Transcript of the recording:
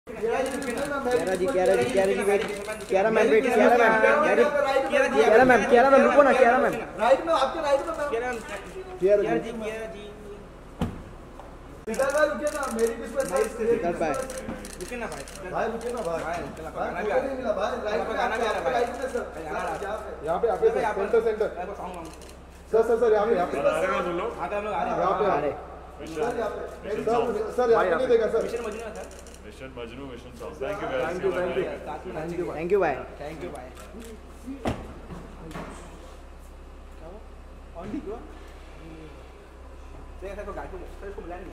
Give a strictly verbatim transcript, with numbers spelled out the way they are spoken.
क्यारा ji Kyara ji Kyara ji wait Kyara ma'am wait Kyara ma'am Kyara ma'am Kyara ma'am रुको ना क्यारा ma'am right में आपके राइट में क्यारा क्यारा जी क्यारा जी विशाल भाई रुकिए ना मेरी किस्मत विशाल भाई रुकिए ना भाई भाई रुकिए ना भाई भाई चला गाना भी भाई नहीं मिला भाई राइट पे गाना भी आ रहा है राइट में सर यहाँ पे यहाँ पे सेंटर सेंटर मैं बताऊंगा हम सर सर सर यहाँ पे यहाँ पे आ रहे हैं तुम लोग आगे हम लोग आ रहे हैं यहाँ पे आ रहे सर यहाँ पे सर सर यहाँ पे नहीं देगा सर मिशन मजनू है sir mission Majnu mission song thank you thank you thank you काफी थैंक यू थैंक यू भाई थैंक यू भाई क्या हुआ ऑन दी क्यों तो ऐसा तो गाड़ी को इसको बुलाया नहीं